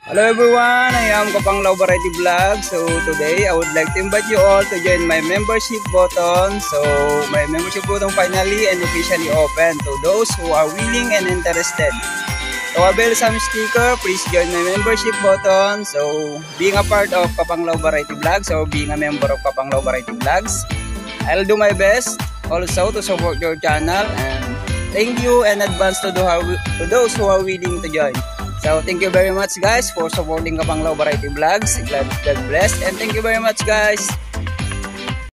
Hello everyone, I am Kapanglaw Variety Vlog. So today I would like to invite you all to join my membership button. So my membership button finally and officially open to those who are willing and interested. To avail some sticker, please join my membership button. So being a part of Kapanglaw Variety Vlogs or being a member of Kapanglaw Variety Vlogs, I'll do my best also to support your channel, and thank you in advance to those who are willing to join. So thank you very much guys for supporting Kapanglaw Variety Vlogs. God bless and thank you very much guys.